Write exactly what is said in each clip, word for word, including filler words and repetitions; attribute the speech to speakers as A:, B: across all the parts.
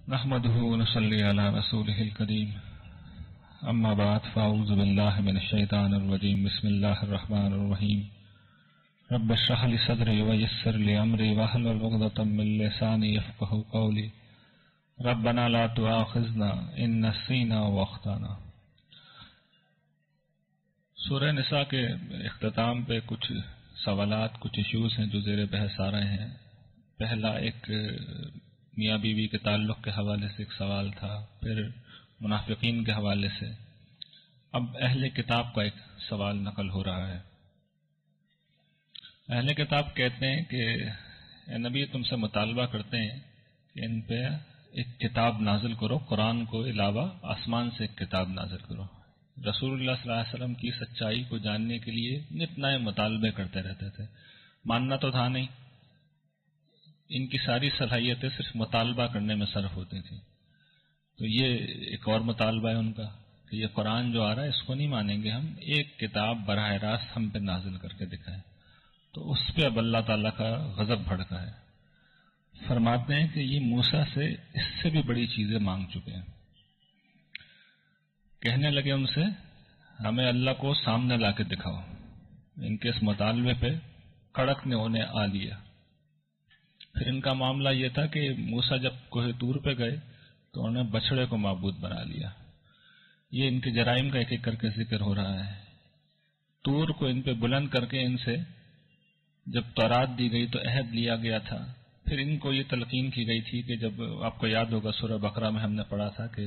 A: نحمده ونصلي على رسوله الكريم اما بعد فاعوذ بالله من الشيطان الرجيم بسم الله الرحمن الرحيم رب اشرح لي صدري ويسر لي امري واحلل عقدة من لساني يفقهوا قولي ربنا لا تؤاخذنا ان نسينا واخطانا۔ سورہ نساء کے اختتام پہ کچھ سوالات، کچھ ایشوز ہیں جو زیر بحث آ رہے ہیں۔ پہلا ایک میاں بیوی کے تعلق کے حوالے سے ایک سوال تھا، پھر منافقین کے حوالے سے، اب اہل کتاب کا ایک سوال نقل ہو رہا ہے۔ اہل کتاب کہتے ہیں کہ اے نبی، تم سے مطالبہ کرتے ہیں کہ ان پہ ایک کتاب نازل کرو، قرآن کو علاوہ آسمان سے ایک کتاب نازل کرو۔ رسول اللہ صلی اللہ علیہ وسلم کی سچائی کو جاننے کے لیے نت نئے مطالبے کرتے رہتے تھے، ماننا تو تھا نہیں، ان کی ساری صلاحیتیں صرف مطالبہ کرنے میں صرف ہوتی تھیں۔ تو یہ ایک اور مطالبہ ہے ان کا کہ یہ قرآن جو آ رہا ہے اس کو نہیں مانیں گے ہم، ایک کتاب براہ راست ہم پہ نازل کر کے دکھائیں۔ تو اس پہ اب اللہ تعالیٰ کا غضب بھڑکا ہے، فرماتے ہیں کہ یہ موسیٰ سے اس سے بھی بڑی چیزیں مانگ چکے ہیں۔ کہنے لگے ان سے ہمیں اللہ کو سامنے لا کے دکھاؤ۔ ان کے اس مطالبے پہ کڑک نے انہیں آ لیا۔ پھر ان کا معاملہ یہ تھا کہ موسیٰ جب کوہ طور پہ گئے تو انہوں نے بچڑے کو معبود بنا لیا۔ یہ ان کے جرائم کا ایک ایک کر کے ذکر ہو رہا ہے۔ طور کو ان پہ بلند کر کے ان سے جب تورات دی گئی تو عہد لیا گیا تھا۔ پھر ان کو یہ تلقین کی گئی تھی کہ جب آپ کو یاد ہوگا سورہ بقرہ میں ہم نے پڑھا تھا کہ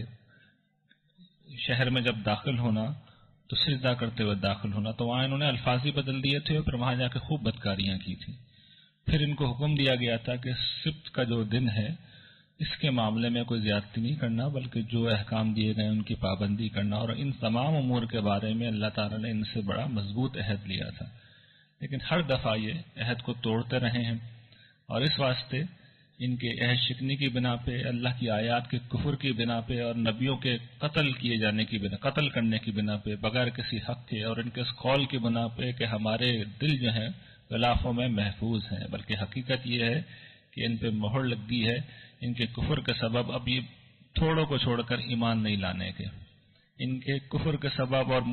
A: شہر میں جب داخل ہونا تو سجدہ کرتے ہوئے داخل ہونا، تو وہاں انہوں نے الفاظ ہی بدل دیے تھے اور پھر وہاں جا کے خوب بدکاریاں کی تھیں۔ پھر ان کو حکم دیا گیا تھا کہ سبت کا جو دن ہے اس کے معاملے میں کوئی زیادتی نہیں کرنا، بلکہ جو احکام دیے گئے ان کی پابندی کرنا، اور ان تمام امور کے بارے میں اللہ تعالیٰ نے ان سے بڑا مضبوط عہد لیا تھا۔ لیکن ہر دفعہ یہ عہد کو توڑتے رہے ہیں، اور اس واسطے ان کے عہد شکنی کی بنا پہ، اللہ کی آیات کے کفر کی بنا پہ، اور نبیوں کے قتل کیے جانے کی بنا قتل کرنے کی بنا پہ بغیر کسی حق کے، اور ان کے اس قول کی بنا پہ کہ ہمارے دل جو ہیں غلافوں میں محفوظ ہیں، بلکہ حقیقت یہ ہے کہ ان پہ مہر لگ گئی ہے ان کے کفر کے سبب۔ اب یہ تھوڑوں کو چھوڑ کر ایمان نہیں لانے کے، ان کے کفر کے سبب اور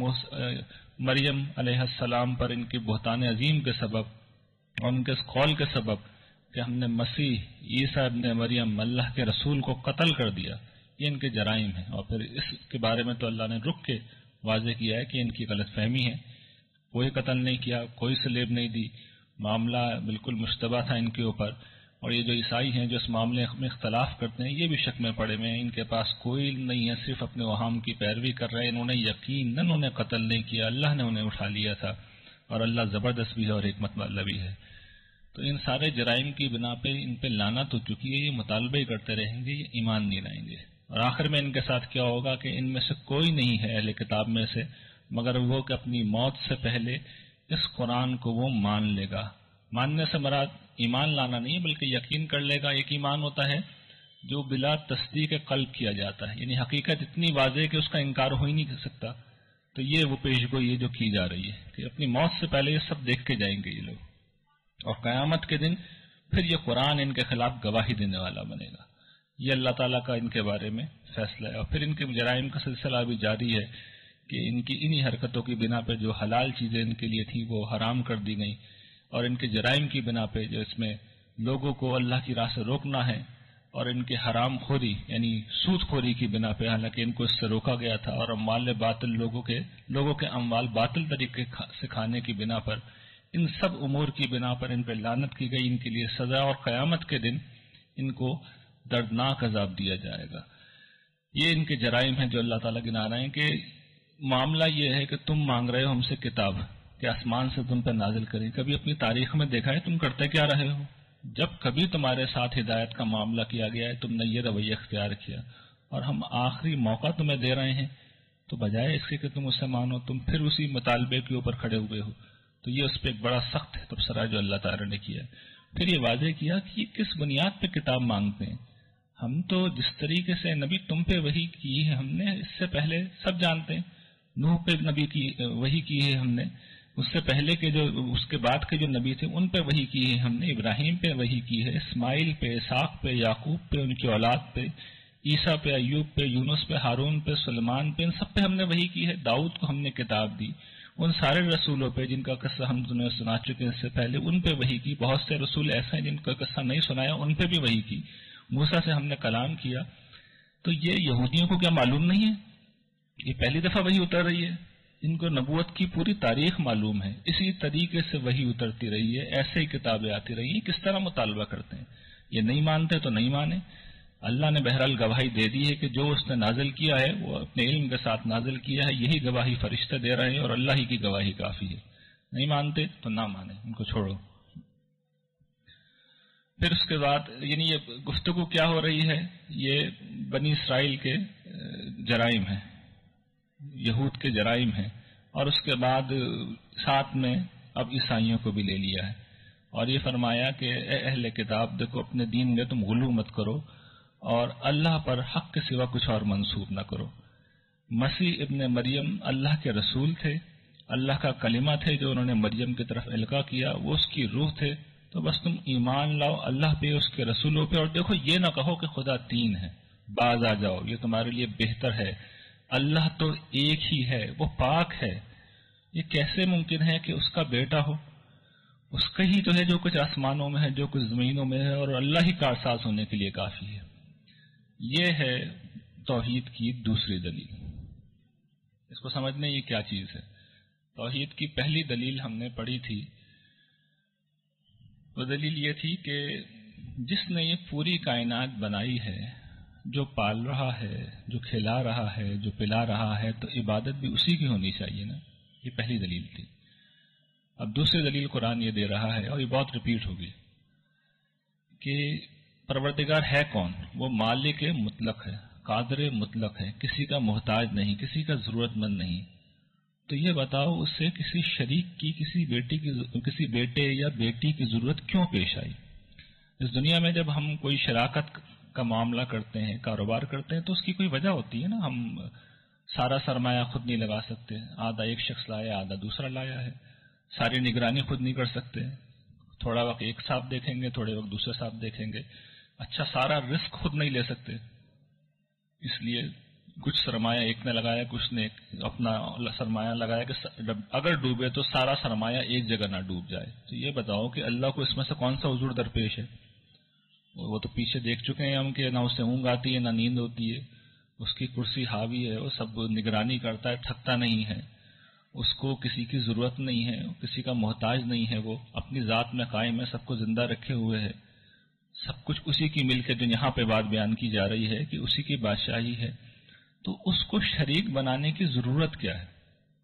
A: مریم علیہ السلام پر ان کی بہتان عظیم کے سبب اور ان کے اس قول کے سبب کہ ہم نے مسیح عیسیٰ ابن مریم اللہ کے رسول کو قتل کر دیا، یہ ان کے جرائم ہیں۔ اور پھر اس کے بارے میں تو اللہ نے رک کے واضح کیا ہے کہ ان کی غلط فہمی ہے، کوئی قتل نہیں کیا، کوئی سلیب نہیں دی، معاملہ بالکل مشتبہ تھا ان کے اوپر۔ اور یہ جو عیسائی ہیں جو اس معاملے میں اختلاف کرتے ہیں یہ بھی شک میں پڑے ہوئے ہیں، ان کے پاس کوئی نہیں ہے، صرف اپنے وہام کی پیروی کر رہے ہیں۔ انہوں نے یقیناً انہیں قتل نہیں کیا، اللہ نے انہیں اٹھا لیا تھا، اور اللہ زبردست بھی ہے اور حکمت والا بھی ہے۔ تو ان سارے جرائم کی بنا پہ ان پہ لعنت ہو چکی ہے، یہ مطالبے ہی کرتے رہیں گے، یہ ایمان نہیں لائیں گے۔ اور آخر میں ان کے ساتھ کیا ہوگا کہ ان میں سے کوئی نہیں ہے اہل کتاب میں سے مگر وہ کہ اپنی موت سے پہلے اس قرآن کو وہ مان لے گا۔ ماننے سے مراد ایمان لانا نہیں بلکہ یقین کر لے گا۔ ایک ایمان ہوتا ہے جو بلا تصدیق قلب کیا جاتا ہے، یعنی حقیقت اتنی واضح کہ اس کا انکار ہو ہی نہیں کر سکتا۔ تو یہ وہ پیش گوئی ہے جو کی جا رہی ہے کہ اپنی موت سے پہلے یہ سب دیکھ کے جائیں گے یہ لوگ، اور قیامت کے دن پھر یہ قرآن ان کے خلاف گواہی دینے والا بنے گا۔ یہ اللہ تعالیٰ کا ان کے بارے میں فیصلہ ہے۔ اور پھر ان کے جرائم کا سلسلہ بھی جاری ہے کہ ان کی انہی حرکتوں کی بنا پہ جو حلال چیزیں ان کے لیے تھیں وہ حرام کر دی گئیں، اور ان کے جرائم کی بنا پہ جو اس میں لوگوں کو اللہ کی راہ سے روکنا ہے، اور ان کے حرام خوری یعنی سود خوری کی بنا پہ، حالانکہ ان کو اس سے روکا گیا تھا، اور اموال باطل لوگوں کے لوگوں کے اموال باطل طریقے سے کھانے کی بنا پر، ان سب امور کی بنا پر ان پہ لعنت کی گئی، ان کے لیے سزا، اور قیامت کے دن ان کو دردناک عذاب دیا جائے گا۔ یہ ان کے جرائم ہیں جو اللہ تعالیٰ گنا رہے ہیں کہ معاملہ یہ ہے کہ تم مانگ رہے ہو ہم سے کتاب کہ آسمان سے تم پہ نازل کریں، کبھی اپنی تاریخ میں دیکھا ہے تم کرتے کیا رہے ہو؟ جب کبھی تمہارے ساتھ ہدایت کا معاملہ کیا گیا ہے تم نے یہ رویہ اختیار کیا، اور ہم آخری موقع تمہیں دے رہے ہیں تو بجائے اس کے کہ تم اسے مانو تم پھر اسی مطالبے کے اوپر کھڑے ہوئے ہو۔ تو یہ اس پہ ایک بڑا سخت تبصرہ جو اللہ تعالیٰ نے کیا۔ پھر یہ واضح کیا کہ یہ کس بنیاد پہ کتاب مانگتے ہیں۔ ہم تو جس طریقے سے نبی تم پہ وحی کی ہے ہم نے اس سے پہلے سب جانتے ہیں، نوح پہ نبی کی وحی کی ہے ہم نے، اس سے پہلے کے جو اس کے بعد کے جو نبی تھے ان پہ وحی کی ہے ہم نے، ابراہیم پہ وحی کی ہے، اسماعیل پہ، اسحاق پہ، یعقوب پہ، ان کی اولاد پہ، عیسیٰ پہ، ایوب پہ، یونس پہ، ہارون پہ، سلیمان پہ، ان سب پہ ہم نے وحی کی ہے. داؤد کو ہم نے کتاب دی. ان سارے رسولوں پہ جن کا قصہ ہم تمہیں سنا چکے ہیں اس سے پہلے، ان پہ وحی کی. بہت سے رسول ایسے ہیں جن کا قصہ نہیں سنایا، ان پہ بھی وحی کی. موسیٰ سے ہم نے کلام کیا. تو یہ یہودیوں کو کیا معلوم نہیں ہے؟ یہ پہلی دفعہ وحی اتر رہی ہے. ان کو نبوت کی پوری تاریخ معلوم ہے. اسی طریقے سے وحی اترتی رہی ہے، ایسے ہی کتابیں آتی رہی ہیں. کس طرح مطالبہ کرتے ہیں؟ یہ نہیں مانتے تو نہیں مانے. اللہ نے بہرحال گواہی دے دی ہے کہ جو اس نے نازل کیا ہے وہ اپنے علم کے ساتھ نازل کیا ہے. یہی گواہی فرشتے دے رہے ہیں اور اللہ ہی کی گواہی کافی ہے. نہیں مانتے تو نہ مانے، ان کو چھوڑو. پھر اس کے بعد یعنی یہ گفتگو کیا ہو رہی ہے؟ یہ بنی اسرائیل کے جرائم ہیں، یہود کے جرائم ہیں. اور اس کے بعد ساتھ میں اب عیسائیوں کو بھی لے لیا ہے اور یہ فرمایا کہ اے اہل کتاب، دیکھو اپنے دین میں تم غلو مت کرو اور اللہ پر حق کے سوا کچھ اور منسوب نہ کرو. مسیح ابن مریم اللہ کے رسول تھے، اللہ کا کلمہ تھے جو انہوں نے مریم کی طرف القاء کیا، وہ اس کی روح تھے. تو بس تم ایمان لاؤ اللہ پہ، اس کے رسولوں پہ. اور دیکھو یہ نہ کہو کہ خدا تین ہے، باز آ جاؤ، یہ تمہارے لیے بہتر ہے. اللہ تو ایک ہی ہے، وہ پاک ہے. یہ کیسے ممکن ہے کہ اس کا بیٹا ہو؟ اس کا ہی تو ہے جو کچھ آسمانوں میں ہے، جو کچھ زمینوں میں ہے، اور اللہ ہی کارساز ہونے کے لیے کافی ہے. یہ ہے توحید کی دوسری دلیل. اس کو سمجھنے یہ کیا چیز ہے. توحید کی پہلی دلیل ہم نے پڑھی تھی، وہ دلیل یہ تھی کہ جس نے یہ پوری کائنات بنائی ہے، جو پال رہا ہے، جو کھلا رہا ہے، جو پلا رہا ہے، تو عبادت بھی اسی کی ہونی چاہیے نا. یہ پہلی دلیل تھی. اب دوسری دلیل قرآن یہ دے رہا ہے اور یہ بہت ریپیٹ ہوگی کہ پروردگار ہے کون؟ وہ مالک مطلق ہے، قادر مطلق ہے، کسی کا محتاج نہیں، کسی کا ضرورت مند نہیں. تو یہ بتاؤ اس سے کسی شریک کی، کسی بیٹی کی، کسی بیٹے یا بیٹی کی ضرورت کیوں پیش آئی؟ اس دنیا میں جب ہم کوئی شراکت کا معاملہ کرتے ہیں، کاروبار کرتے ہیں، تو اس کی کوئی وجہ ہوتی ہے نا. ہم سارا سرمایہ خود نہیں لگا سکتے، آدھا ایک شخص لایا، آدھا دوسرا لایا ہے. ساری نگرانی خود نہیں کر سکتے، تھوڑا وقت ایک صاحب دیکھیں گے، تھوڑے وقت دوسرے صاحب دیکھیں گے. اچھا سارا رسک خود نہیں لے سکتے، اس لیے کچھ سرمایہ ایک نے لگایا، کچھ نے اپنا سرمایہ لگایا کہ اگر ڈوبے تو سارا سرمایہ ایک جگہ نہ ڈوب جائے. تو یہ بتاؤ کہ اللہ کو اس میں سے کون سا حضور درپیش ہے؟ وہ تو پیچھے دیکھ چکے ہیں ہم کہ نہ اسے اونگ آتی ہے نہ نیند ہوتی ہے، اس کی کرسی حاوی ہے، وہ سب نگرانی کرتا ہے، تھکتا نہیں ہے، اس کو کسی کی ضرورت نہیں ہے، کسی کا محتاج نہیں ہے، وہ اپنی ذات میں قائم ہے، سب کو زندہ رکھے ہوئے ہے. سب کچھ اسی کی ملک ہے. جو یہاں پہ بات بیان کی جا رہی ہے کہ اسی کی بادشاہی ہے. تو اس کو شریک بنانے کی ضرورت کیا ہے؟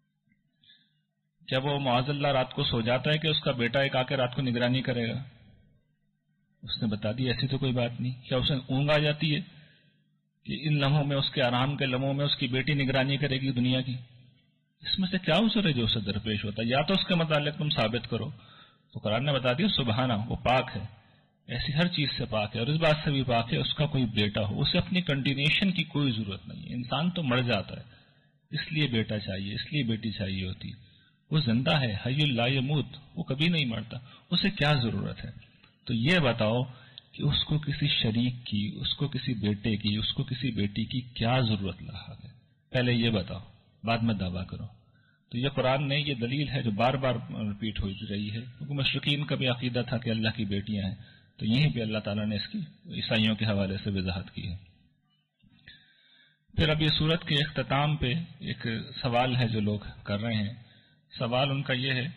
A: کیا وہ معاذ اللہ رات کو سو جاتا ہے کہ اس کا بیٹا ایک آ کے رات کو نگرانی کرے گا؟ اس نے بتا دی ایسی تو کوئی بات نہیں. کیا اسے اونگ آ جاتی ہے کہ ان لمحوں میں، اس کے آرام کے لمحوں میں اس کی بیٹی نگرانی کرے گی دنیا کی؟ اس میں سے کیا عذر ہے جو اسے درپیش ہوتا ہے؟ یا تو اس کے متعلق تم ثابت کرو. تو قرآن نے بتا دیا سبحانہ، وہ پاک ہے، ایسی ہر چیز سے پاک ہے، اور اس بات سے بھی پاک ہے اس کا کوئی بیٹا ہو. اسے اپنی کنٹینیوشن کی کوئی ضرورت نہیں ہے. انسان تو مر جاتا ہے، اس لیے بیٹا چاہیے، اس لیے بیٹی چاہیے ہوتی. وہ زندہ ہے، حی لا یموت، وہ کبھی نہیں مرتا. اسے کیا ضرورت ہے؟ تو یہ بتاؤ کہ اس کو کسی شریک کی، اس کو کسی بیٹے کی، اس کو کسی بیٹی کی کیا ضرورت لاحق ہے؟ پہلے یہ بتاؤ، بعد میں دعویٰ کرو. تو یہ قرآن نے یہ دلیل ہے جو بار بار ریپیٹ ہو رہی ہے، کیونکہ مشرکین کا بھی عقیدہ تھا کہ اللہ کی بیٹیاں ہیں. تو یہیں پہ اللہ تعالیٰ نے اس کی عیسائیوں کے حوالے سے وضاحت کی ہے. پھر اب یہ سورت کے اختتام پہ ایک سوال ہے جو لوگ کر رہے ہیں. سوال ان کا یہ ہے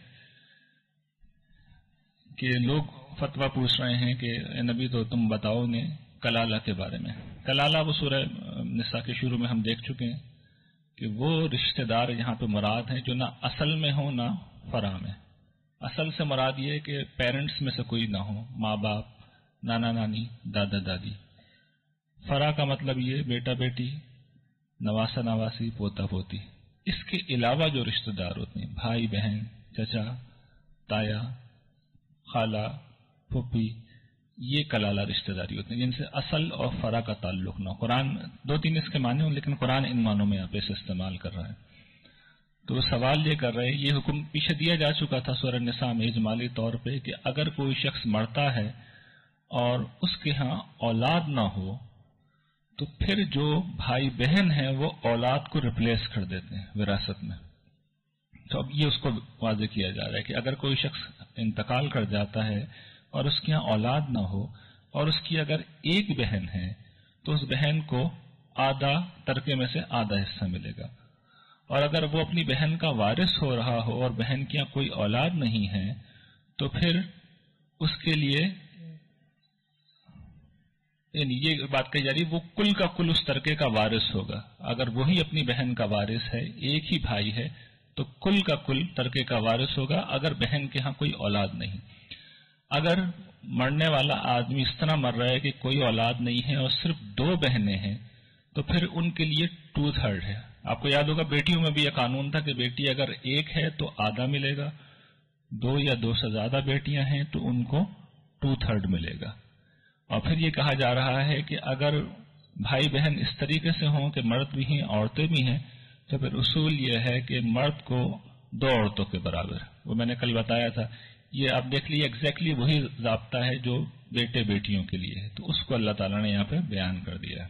A: کہ لوگ فتویٰ پوچھ رہے ہیں کہ اے نبی تو تم بتاؤ نے کلالہ کے بارے میں. کلالہ وہ سورہ نساء کے شروع میں ہم دیکھ چکے ہیں کہ وہ رشتہ دار یہاں پہ مراد ہیں جو نہ اصل میں ہوں نہ فرع میں. اصل سے مراد یہ کہ پیرنٹس میں سے کوئی نہ ہو، ماں باپ، نانا نانی، دادا دادی. فرع کا مطلب یہ بیٹا بیٹی، نواسا نواسی، پوتا پوتی. اس کے علاوہ جو رشتہ دار ہوتے ہیں، بھائی بہن، چچا، تایا، خالہ، پھوپھی، یہ کلالہ رشتہ داری ہوتے ہیں جن سے اصل اور فرع کا تعلق نہ ہو. قرآن دو تین اس کے معنی ہوں، لیکن قرآن ان معنوں میں یہاں پہ استعمال کر رہا ہے. تو وہ سوال یہ کر رہے ہیں، یہ حکم پیچھے دیا جا چکا تھا سورہ نساء میں اجمالی طور پہ کہ اگر کوئی شخص مرتا ہے اور اس کے ہاں اولاد نہ ہو تو پھر جو بھائی بہن ہیں وہ اولاد کو ریپلیس کر دیتے ہیں وراثت میں. تو اب یہ اس کو واضح کیا جا رہا ہے کہ اگر کوئی شخص انتقال کر جاتا ہے اور اس کے یہاں اولاد نہ ہو اور اس کی اگر ایک بہن ہے تو اس بہن کو آدھا ترکے میں سے آدھا حصہ ملے گا. اور اگر وہ اپنی بہن کا وارث ہو رہا ہو اور بہن کے یہاں کوئی اولاد نہیں ہے تو پھر اس کے لیے یعنی یہ بات کہی جا رہی ہے وہ کل کا کل اس ترکے کا وارث ہوگا. اگر وہی اپنی بہن کا وارث ہے، ایک ہی بھائی ہے، تو کل کا کل ترکے کا وارث ہوگا اگر بہن کے ہاں کوئی اولاد نہیں. اگر مرنے والا آدمی اس طرح مر رہا ہے کہ کوئی اولاد نہیں ہے اور صرف دو بہنیں ہیں تو پھر ان کے لیے ٹو تھرڈ ہے. آپ کو یاد ہوگا بیٹیوں میں بھی یہ قانون تھا کہ بیٹی اگر ایک ہے تو آدھا ملے گا، دو یا دو سے زیادہ بیٹیاں ہیں تو ان کو ٹو تھرڈ ملے گا. اور پھر یہ کہا جا رہا ہے کہ اگر بھائی بہن اس طریقے سے ہوں کہ مرد بھی ہیں عورتیں بھی ہیں تو پھر اصول یہ ہے کہ مرد کو دو عورتوں کے برابر، وہ میں نے کل بتایا تھا. یہ آپ دیکھ لیجیے ایگزیکٹلی وہی ضابطہ ہے جو بیٹے بیٹیوں کے لیے ہے، تو اس کو اللہ تعالیٰ نے یہاں پہ بیان کر دیا ہے.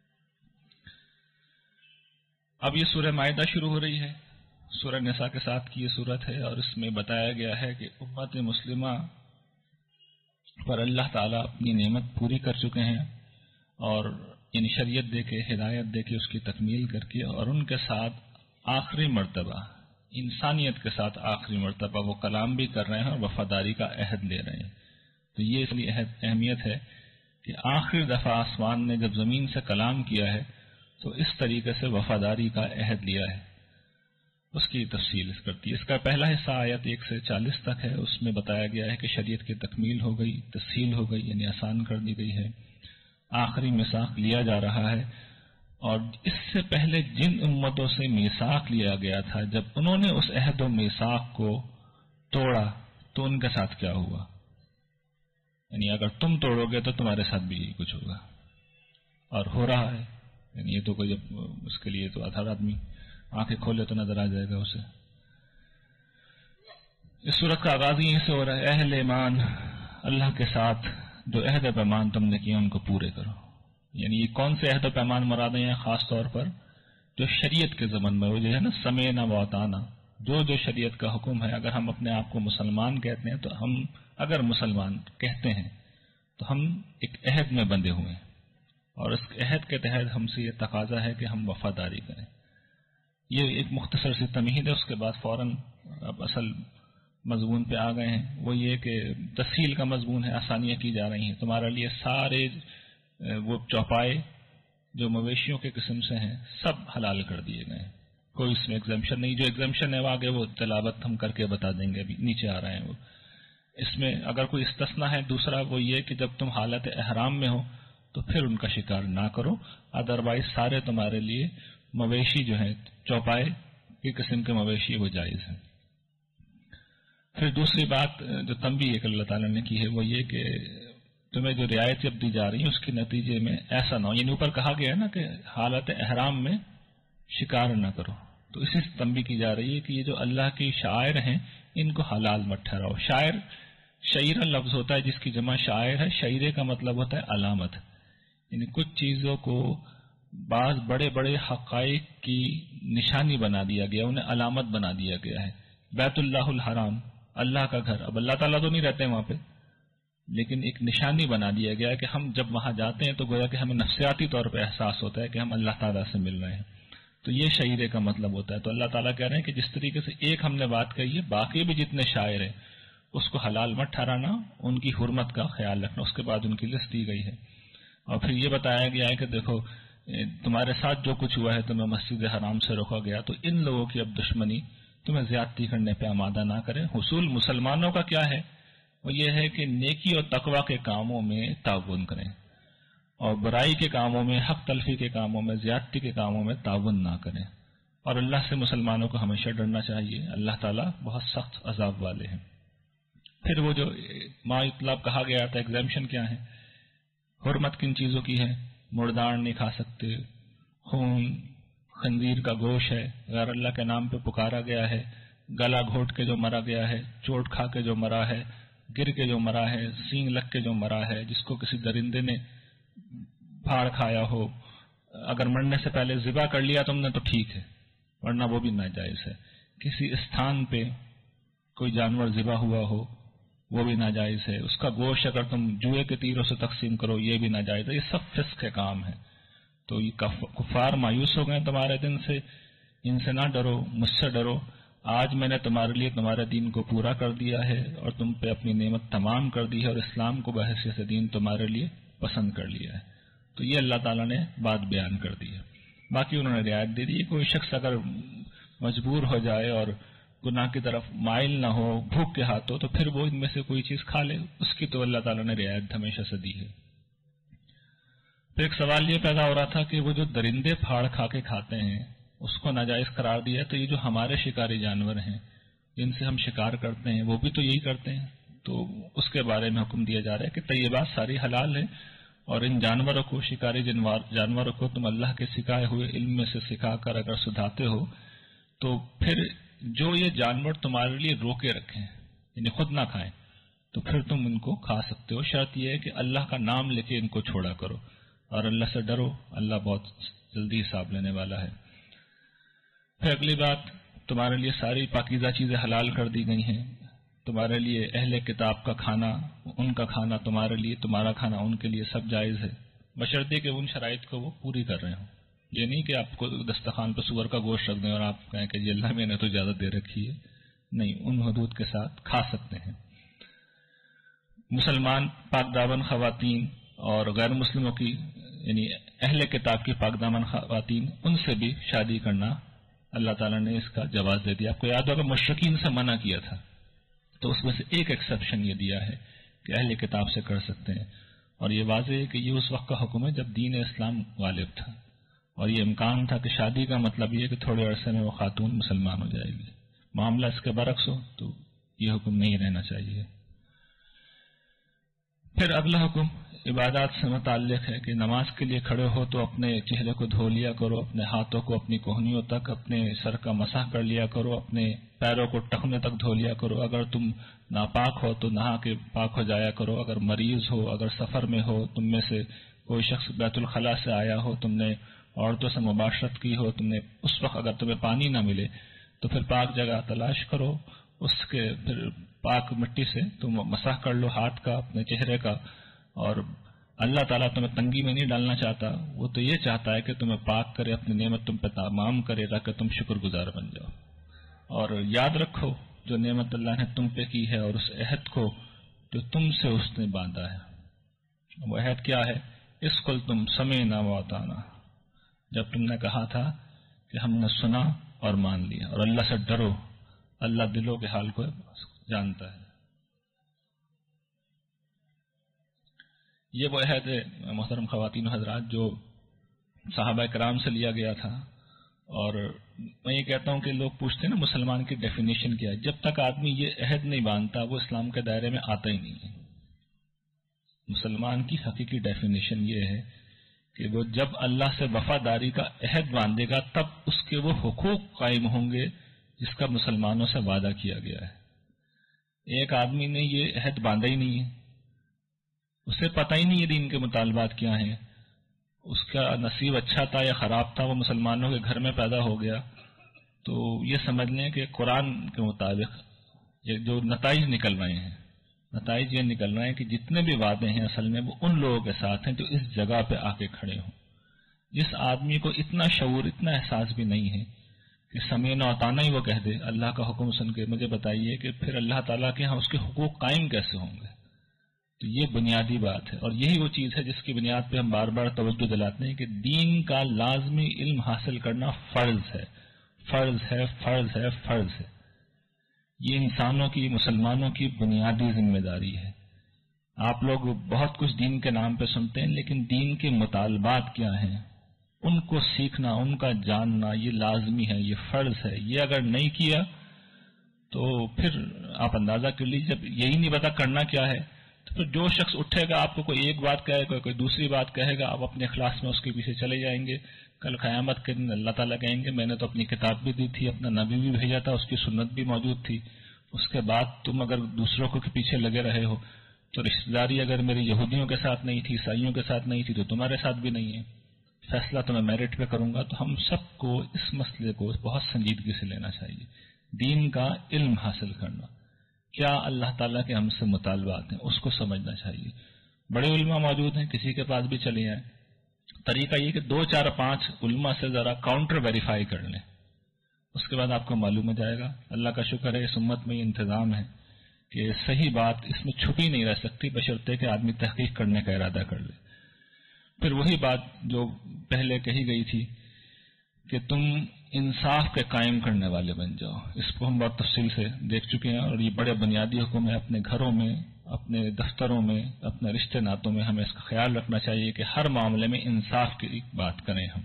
A: اب یہ سورہ مائدہ شروع ہو رہی ہے، سورہ نساء کے ساتھ کی یہ صورت ہے، اور اس میں بتایا گیا ہے کہ امت مسلمہ پر اللہ تعالیٰ اپنی نعمت پوری کر چکے ہیں اور یعنی شریعت دے کے، ہدایت دے کے، اس کی تکمیل کر کے، اور ان کے ساتھ آخری مرتبہ انسانیت کے ساتھ آخری مرتبہ وہ کلام بھی کر رہے ہیں اور وفاداری کا عہد لے رہے ہیں. تو یہ اس لیے اہمیت ہے کہ آخری دفعہ آسمان نے جب زمین سے کلام کیا ہے تو اس طریقے سے وفاداری کا عہد لیا ہے. اس کی تفصیل کرتی ہے. اس کا پہلا حصہ آیت ایک سے چالیس تک ہے، اس میں بتایا گیا ہے کہ شریعت کی تکمیل ہو گئی، تسہیل ہو گئی، یعنی آسان کر دی گئی ہے، آخری میثاق لیا جا رہا ہے. اور اس سے پہلے جن امتوں سے میثاق لیا گیا تھا جب انہوں نے اس عہد و میثاق کو توڑا تو ان کے ساتھ کیا ہوا، یعنی اگر تم توڑو گے تو تمہارے ساتھ بھی یہی کچھ ہوگا، اور ہو رہا ہے. یعنی یہ تو کوئی اس کے لیے تو ہر آدمی آنکھیں کھولے تو نظر آ جائے گا اسے. اس صورت کا آغاز یہیں سے ہو رہا ہے، اہل ایمان اللہ کے ساتھ جو عہد و پیمان تم نے کیا ان کو پورے کرو. یعنی یہ کون سے عہد و پیمان مراد ہیں؟ خاص طور پر جو شریعت کے ضمن میں، وہ جو ہے نا سمعنا و اطعنا، جو جو شریعت کا حکم ہے. اگر ہم اپنے آپ کو مسلمان کہتے ہیں تو ہم اگر مسلمان کہتے ہیں تو ہم ایک عہد میں بندھے ہوئے ہیں، اور اس عہد کے تحت ہم سے یہ تقاضا ہے کہ ہم وفاداری کریں. یہ ایک مختصر سی تمہید ہے، اس کے بعد فوراً اب اصل مضمون پہ آ گئے ہیں. وہ یہ کہ تسہیل کا مضمون ہے، آسانیاں کی جا رہی ہیں تمہارے لیے. سارے وہ چوپائے جو مویشیوں کے قسم سے ہیں سب حلال کر دیے گئے ہیں، کوئی اس میں ایگزمپشن نہیں. جو ایگزمپشن ہے وہ آگے وہ تلاوت ہم کر کے بتا دیں گے، ابھی نیچے آ رہے ہیں وہ. اس میں اگر کوئی استثنا ہے دوسرا وہ یہ کہ جب تم حالت احرام میں ہو تو پھر ان کا شکار نہ کرو، ادروائز سارے تمہارے لیے مویشی جو ہیں چوپائے کی قسم کے مویشی وہ جائز ہیں. پھر دوسری بات جو تنبیہ اللہ تعالیٰ نے کی ہے وہ یہ کہ تمہیں جو رعایت جب دی جا رہی ہے اس کے نتیجے میں ایسا نہ ہو، یعنی اوپر کہا گیا ہے نا کہ حالت احرام میں شکار نہ کرو، تو اسی سے تنبیہ کی جا رہی ہے کہ یہ جو اللہ کی شاعر ہیں ان کو حلال مت ٹھہراؤ. شاعر شعیرہ لفظ ہوتا ہے جس کی جمع شاعر ہے. شعیرے کا مطلب ہوتا ہے علامت، یعنی کچھ چیزوں کو بعض بڑے بڑے حقائق کی نشانی بنا دیا گیا، انہیں علامت بنا دیا گیا ہے. بیت اللہ الحرام، اللہ کا گھر، اب اللہ تعالیٰ تو نہیں رہتے وہاں پہ، لیکن ایک نشانی بنا دیا گیا کہ ہم جب وہاں جاتے ہیں تو گویا کہ ہمیں نفسیاتی طور پہ احساس ہوتا ہے کہ ہم اللہ تعالیٰ سے مل رہے ہیں. تو یہ شعیرے کا مطلب ہوتا ہے. تو اللہ تعالیٰ کہہ رہے ہیں کہ جس طریقے سے ایک ہم نے بات کہی ہے، باقی بھی جتنے شاعر ہیں اس کو حلال مت ٹھہرانا، ان کی حرمت کا خیال رکھنا. اس کے بعد ان کی لسٹ دی گئی ہے، اور پھر یہ بتایا گیا ہے کہ دیکھو تمہارے ساتھ جو کچھ ہوا ہے، تمہیں مسجد حرام سے روکا گیا، تو ان لوگوں کی اب دشمنی تمہیں زیادتی کرنے پہ آمادہ نہ کریں. حصول مسلمانوں کا کیا ہے؟ وہ یہ ہے کہ نیکی اور تقوی کے کاموں میں تعاون کریں، اور برائی کے کاموں میں، حق تلفی کے کاموں میں، زیادتی کے کاموں میں تعاون نہ کریں. اور اللہ سے مسلمانوں کو ہمیشہ ڈرنا چاہیے، اللہ تعالیٰ بہت سخت عذاب والے ہیں. پھر وہ جو ما اطلاق کہا گیا تھا، ایگزامشن کیا ہے؟ حرمت کن چیزوں کی ہے؟ مردار نہیں کھا سکتے، خون خنزیر کا گوشت ہے، غیر اللہ کے نام پہ پکارا گیا ہے، گلا گھوٹ کے جو مرا گیا ہے، چوٹ کھا کے جو مرا ہے، گر کے جو مرا ہے، سینگ لگ کے جو مرا ہے، جس کو کسی درندے نے پھاڑ کھایا ہو، اگر مرنے سے پہلے ذبح کر لیا تم نے تو ٹھیک ہے، ورنہ وہ بھی ناجائز ہے۔ کسی استھان پہ کوئی جانور ذبح ہوا ہو وہ بھی ناجائز ہے، اس کا گوشت اگر تم جوئے کے تیروں سے تقسیم کرو یہ بھی ناجائز ہے۔ یہ سب فسق کے کام ہے۔ تو یہ کفار مایوس ہو گئے تمہارے دن سے، ان سے نہ ڈرو، مجھ سے ڈرو۔ آج میں نے تمہارے لیے تمہارے دین کو پورا کر دیا ہے اور تم پہ اپنی نعمت تمام کر دی ہے، اور اسلام کو بحیثیت دین تمہارے لیے پسند کر لیا ہے۔ تو یہ اللہ تعالیٰ نے بات بیان کر دی ہے۔ باقی انہوں نے رعایت دے دی۔ کوئی شخص اگر مجبور ہو جائے اور گناہ کی طرف مائل نہ ہو، بھوک کے ہاتھوں، تو پھر وہ ان میں سے کوئی چیز کھا لے، اس کی تو اللہ تعالیٰ نے رعایت ہمیشہ سے دی ہے۔ پھر ایک سوال یہ پیدا ہو رہا تھا کہ وہ جو درندے پھاڑ کھا کے کھاتے ہیں اس کو ناجائز قرار دیا، تو یہ جو ہمارے شکاری جانور ہیں جن سے ہم شکار کرتے ہیں وہ بھی تو یہی کرتے ہیں، تو اس کے بارے میں حکم دیا جا رہا ہے کہ طیبات ساری حلال ہیں، اور ان جانوروں کو، شکاری جانوروں کو تم اللہ کے سکھائے ہوئے علم میں سے سکھا کر اگر سدھاتے ہو تو پھر جو یہ جانور تمہارے لیے روکے رکھیں یعنی خود نہ کھائیں تو پھر تم ان کو کھا سکتے ہو۔ شرط یہ ہے کہ اللہ کا نام لے کے ان کو چھوڑا کرو اور اللہ سے ڈرو، اللہ بہت جلدی حساب لینے والا ہے۔ پھر اگلی بات، تمہارے لیے ساری پاکیزہ چیزیں حلال کر دی گئی ہیں۔ تمہارے لیے اہل کتاب کا کھانا، ان کا کھانا تمہارے لیے، تمہارا کھانا ان کے لیے سب جائز ہے، بشرطے کہ ان شرائط کو وہ پوری کر رہے ہوں۔ یہ نہیں کہ آپ کو دسترخوان پہ سور کا گوشت رکھ دیں اور آپ کہیں کہ یہ اللہ میں نے تو اجازت دے رکھی ہے، نہیں، ان حدود کے ساتھ کھا سکتے ہیں۔ مسلمان پاک دامن خواتین اور غیر مسلموں کی یعنی اہل کتاب کی پاک دامن خواتین، ان سے بھی شادی کرنا اللہ تعالیٰ نے اس کا جواز دے دیا۔ آپ کو یاد ہوگا مشرکین سے منع کیا تھا، تو اس میں سے ایک ایکسیپشن یہ دیا ہے کہ اہل کتاب سے کر سکتے ہیں، اور یہ واضح ہے کہ یہ اس وقت کا حکم ہے جب دین اسلام غالب تھا، اور یہ امکان تھا کہ شادی کا مطلب یہ کہ تھوڑے عرصے میں وہ خاتون مسلمان ہو جائے گی۔ معاملہ اس کے برعکس ہو تو یہ حکم نہیں رہنا چاہیے۔ پھر اگلا حکم عبادات سے متعلق ہے کہ نماز کے لیے کھڑے ہو تو اپنے چہرے کو دھو لیا کرو، اپنے ہاتھوں کو اپنی کوہنیوں تک، اپنے سر کا مسح کر لیا کرو، اپنے پیروں کو ٹخنے تک دھو لیا کرو۔ اگر تم ناپاک ہو تو نہا کے پاک ہو جایا کرو۔ اگر مریض ہو، اگر سفر میں ہو، تم میں سے کوئی شخص بیت الخلاء سے آیا ہو، تم نے عورتوں سے مباشرت کی ہو، تم نے اس وقت اگر تمہیں پانی نہ ملے تو پھر پاک جگہ تلاش کرو، اس کے پھر پاک مٹی سے تم مسح کر لو ہاتھ کا، اپنے چہرے کا۔ اور اللہ تعالیٰ تمہیں تنگی میں نہیں ڈالنا چاہتا، وہ تو یہ چاہتا ہے کہ تمہیں پاک کرے، اپنی نعمت تم پہ تمام کرے تاکہ تم شکر گزار بن جاؤ۔ اور یاد رکھو جو نعمت اللہ نے تم پہ کی ہے اور اس عہد کو جو تم سے اس نے باندھا ہے۔ وہ عہد کیا ہے؟ اس قل تم سمعنا واطعنا، جب تم نے کہا تھا کہ ہم نے سنا اور مان لیا۔ اور اللہ سے ڈرو، اللہ دلوں کے حال کو جانتا ہے۔ یہ وہ عہد ہے محترم خواتین و حضرات جو صحابہ کرام سے لیا گیا تھا، اور میں یہ کہتا ہوں کہ لوگ پوچھتے ہیں نا مسلمان کی ڈیفینیشن کیا ہے، جب تک آدمی یہ عہد نہیں باندھتا وہ اسلام کے دائرے میں آتا ہی نہیں ہے۔ مسلمان کی حقیقی ڈیفینیشن یہ ہے کہ وہ جب اللہ سے وفاداری کا عہد باندھے گا تب اس کے وہ حقوق قائم ہوں گے جس کا مسلمانوں سے وعدہ کیا گیا ہے۔ ایک آدمی نے یہ عہد باندھا ہی نہیں ہے، اسے پتہ ہی نہیں ہے دین کے مطالبات کیا ہیں، اس کا نصیب اچھا تھا یا خراب تھا، وہ مسلمانوں کے گھر میں پیدا ہو گیا، تو یہ سمجھ لیں کہ قرآن کے مطابق یہ جو نتائج نکل رہے ہیں، نتائج یہ نکل رہے ہیں کہ جتنے بھی وعدے ہیں اصل میں وہ ان لوگوں کے ساتھ ہیں جو اس جگہ پہ آ کے کھڑے ہوں۔ جس آدمی کو اتنا شعور، اتنا احساس بھی نہیں ہے کہ سمعنا واطعنا ہی وہ کہہ دے اللہ کا حکم سن کے، مجھے بتائیے کہ پھر اللہ تعالیٰ کے ہاں اس کے حقوق قائم کیسے ہوں گے؟ تو یہ بنیادی بات ہے، اور یہی وہ چیز ہے جس کی بنیاد پہ ہم بار بار توجہ دلاتے ہیں کہ دین کا لازمی علم حاصل کرنا فرض ہے، فرض ہے، فرض ہے، فرض ہے۔ یہ انسانوں کی، مسلمانوں کی بنیادی ذمہ داری ہے۔ آپ لوگ بہت کچھ دین کے نام پہ سنتے ہیں، لیکن دین کے مطالبات کیا ہیں ان کو سیکھنا، ان کا جاننا یہ لازمی ہے، یہ فرض ہے۔ یہ اگر نہیں کیا تو پھر آپ اندازہ کر لیجیے، جب یہی نہیں پتا کرنا کیا ہے تو پھر جو شخص اٹھے گا آپ کو کوئی ایک بات کہے گا، کوئی دوسری بات کہے گا، آپ اپنے اخلاص میں اس کے پیچھے چلے جائیں گے۔ کل قیامت کے دن اللہ تعالیٰ کہیں گے میں نے تو اپنی کتاب بھی دی تھی، اپنا نبی بھی بھیجا تھا، اس کی سنت بھی موجود تھی، اس کے بعد تم اگر دوسروں کے پیچھے لگے رہے ہو تو رشتہ داری اگر میری یہودیوں کے ساتھ نہیں تھی، عیسائیوں کے ساتھ نہیں تھی تو تمہارے ساتھ بھی نہیں ہے۔ فیصلہ تو میں میرٹ پہ کروں گا. تو ہم سب کو اس مسئلے کو بہت سنجیدگی سے لینا چاہیے. دین کا علم حاصل کرنا، کیا اللہ تعالیٰ کے ہم سے مطالبات ہیں، اس کو سمجھنا چاہیے. بڑے علماء موجود ہیں، کسی کے پاس بھی چلے آئیں. طریقہ یہ کہ دو چار پانچ علماء سے ذرا کاؤنٹر ویریفائی کر لیں، اس کے بعد آپ کو معلوم ہو جائے گا. اللہ کا شکر ہے اس امت میں یہ انتظام ہے کہ صحیح بات اس میں چھپی نہیں رہ سکتی، بشرطے کہ آدمی تحقیق کرنے کا ارادہ کر لے. پھر وہی بات جو پہلے کہی گئی تھی کہ تم انصاف کے قائم کرنے والے بن جاؤ، اس کو ہم بہت تفصیل سے دیکھ چکے ہیں، اور یہ بڑے بنیادی حکم ہے. اپنے گھروں میں، اپنے دفتروں میں، اپنے رشتے ناتوں میں ہمیں اس کا خیال رکھنا چاہیے کہ ہر معاملے میں انصاف کی بات کریں ہم.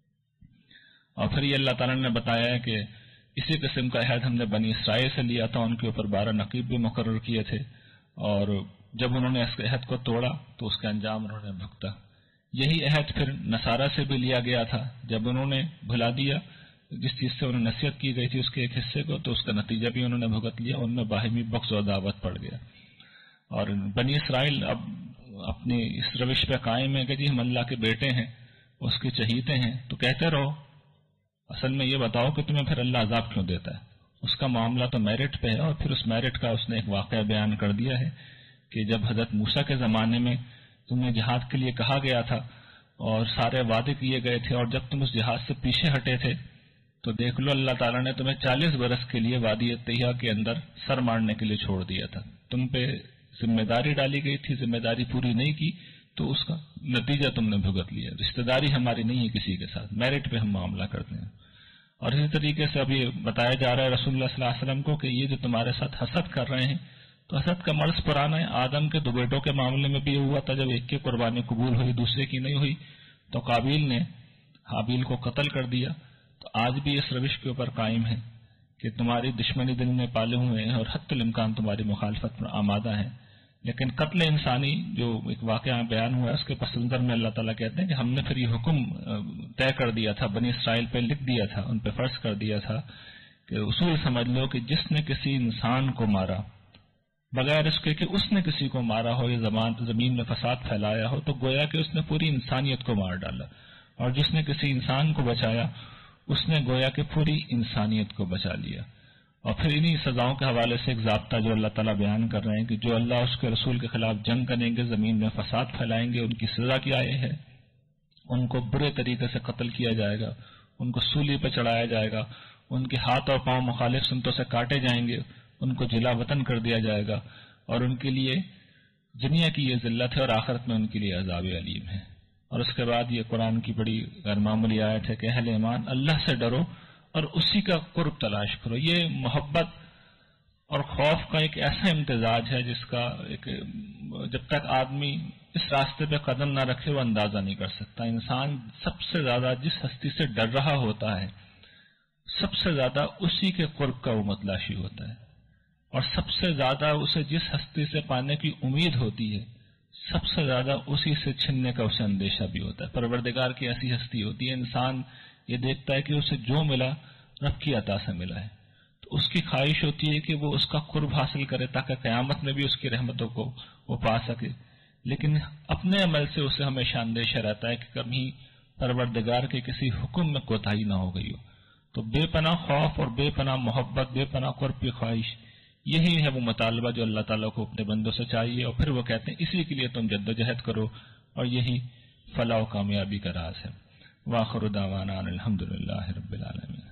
A: اور پھر یہ اللہ تعالیٰ نے بتایا ہے کہ اسی قسم کا عہد ہم نے بنی اسرائیل سے لیا تھا، ان کے اوپر بارہ نقیب بھی مقرر کیے تھے، اور جب انہوں نے اس عہد کو توڑا تو اس کا انجام انہوں نے بھگتا. یہی عہد پھر نصارہ سے بھی لیا گیا تھا، جب انہوں نے بھلا دیا جس چیز سے انہیں نصیحت کی گئی تھی اس کے ایک حصے کو، تو اس کا نتیجہ بھی انہوں نے بھگت لیا، ان میں باہمی بغض و عداوت پڑ گیا. اور بنی اسرائیل اب اپنی اس روش پہ قائم ہے کہ جی ہم اللہ کے بیٹے ہیں، اس کے چہیتے ہیں، تو کہتے رہو، اصل میں یہ بتاؤ کہ تمہیں پھر اللہ عذاب کیوں دیتا ہے. اس کا معاملہ تو میرٹ پہ ہے. اور پھر اس میرٹ کا اس نے ایک واقعہ بیان کر دیا ہے کہ جب حضرت موسیٰ کے زمانے میں تمہیں جہاد کے لیے کہا گیا تھا اور سارے وعدے کیے گئے تھے، اور جب تم اس جہاد سے پیچھے ہٹے تھے تو دیکھ لو اللہ تعالیٰ نے تمہیں چالیس برس کے لیے وادی طیہ کے اندر سر مارنے کے لیے چھوڑ دیا تھا. تم پہ ذمہ داری ڈالی گئی تھی، ذمہ داری پوری نہیں کی تو اس کا نتیجہ تم نے بھگت لیا. رشتہ داری ہماری نہیں ہے کسی کے ساتھ، میرٹ پہ ہم معاملہ کرتے ہیں. اور اسی طریقے سے اب یہ بتایا جا رہا ہے رسول اللہ صلی اللہ علیہ وسلم کو کہ یہ جو تمہارے ساتھ حسد کر رہے ہیں، تو حسد کا مرض پرانا ہے. آدم کے دو بیٹوں کے معاملے میں بھی یہ ہوا تھا، جب ایک کی قربانی قبول ہوئی دوسرے کی نہیں ہوئی تو قابیل نے حابیل کو قتل کر دیا. تو آج بھی اس روش کے اوپر قائم ہے کہ تمہاری دشمنی دل میں پالے ہوئے ہیں اور حتی الامکان تمہاری مخالفت پر آمادہ ہیں. لیکن قتل انسانی جو ایک واقعہ بیان ہوا ہے اس کے پس منظر میں اللہ تعالیٰ کہتے ہیں کہ ہم نے پھر یہ حکم طے کر دیا تھا، بنی اسرائیل پہ لکھ دیا تھا، ان پہ فرض کر دیا تھا کہ اصول سمجھ لو کہ جس نے کسی انسان کو مارا بغیر اس کے کہ اس نے کسی کو مارا ہو یا زمین میں فساد پھیلایا ہو، تو گویا کہ اس نے پوری انسانیت کو مار ڈالا. اور جس نے کسی انسان کو بچایا اس نے گویا کہ پوری انسانیت کو بچا لیا. اور پھر انہی سزاؤں کے حوالے سے ایک ضابطہ جو اللہ تعالیٰ بیان کر رہے ہیں کہ جو اللہ اس کے رسول کے خلاف جنگ کریں گے، زمین میں فساد پھیلائیں گے، ان کی سزا کیا ہے، ان کو برے طریقے سے قتل کیا جائے گا، ان کو سولی پہ چڑھایا جائے گا، ان کے ہاتھ اور پاؤں مخالف سمتوں سے کاٹے جائیں گے، ان کو جلا وطن کر دیا جائے گا، اور ان کے لیے دنیا کی یہ ذلت ہے اور آخرت میں ان کے لیے عذاب علیم ہے. اور اس کے بعد یہ قرآن کی بڑی غیر معمولی آیت ہے کہ اہل ایمان اللہ سے ڈرو اور اسی کا قرب تلاش کرو. یہ محبت اور خوف کا ایک ایسا امتزاج ہے جس کا ایک جب تک آدمی اس راستے پہ قدم نہ رکھے وہ اندازہ نہیں کر سکتا. انسان سب سے زیادہ جس ہستی سے ڈر رہا ہوتا ہے سب سے زیادہ اسی کے قرب کا وہ متلاشی ہوتا ہے، اور سب سے زیادہ اسے جس ہستی سے پانے کی امید ہوتی ہے سب سے زیادہ اسی سے چھننے کا اسے اندیشہ بھی ہوتا ہے. پروردگار کی ایسی ہستی ہوتی ہے، انسان یہ دیکھتا ہے کہ اسے جو ملا رب کی عطا سے ملا ہے، تو اس کی خواہش ہوتی ہے کہ وہ اس کا قرب حاصل کرے تاکہ قیامت میں بھی اس کی رحمتوں کو وہ پا سکے. لیکن اپنے عمل سے اسے ہمیشہ اندیشہ رہتا ہے کہ کبھی پروردگار کے کسی حکم میں کوتاہی نہ ہو گئی ہو. تو بے پناہ خوف اور بے پناہ محبت، بے پناہ قرب کی خواہش، یہی ہے وہ مطالبہ جو اللہ تعالیٰ کو اپنے بندوں سے چاہیے. اور پھر وہ کہتے ہیں اسی کے لیے تم جد و جہد کرو، اور یہی فلاح و کامیابی کا راز ہے. وآخر دعوانا الحمد للہ رب العالمین.